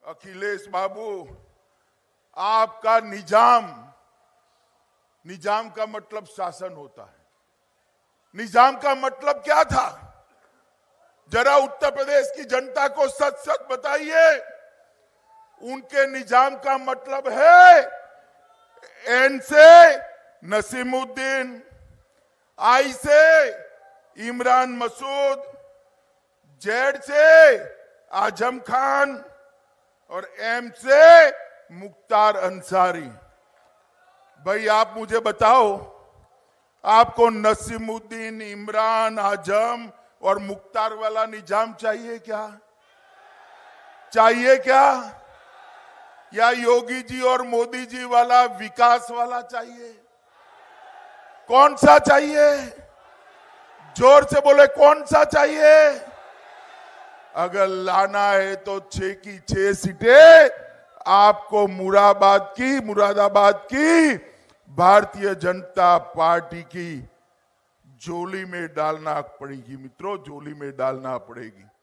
अखिलेश बाबू, आपका निजाम का मतलब शासन होता है। निजाम का मतलब क्या था? जरा उत्तर प्रदेश की जनता को सच सच बताइए। उनके निजाम का मतलब है एन से नसीमुद्दीन, आई से इमरान मसूद, जेड से आजम खान और एम से मुख्तार अंसारी। भाई आप मुझे बताओ, आपको नसीमुद्दीन, इमरान, आजम और मुख्तार वाला निजाम चाहिए क्या? चाहिए क्या? या योगी जी और मोदी जी वाला विकास वाला चाहिए? कौन सा चाहिए? जोर से बोले, कौन सा चाहिए? अगर लाना है तो 6 की 6 सीटें आपको मुरादाबाद की भारतीय जनता पार्टी की झोली में डालना पड़ेगी मित्रों, झोली में डालना पड़ेगी।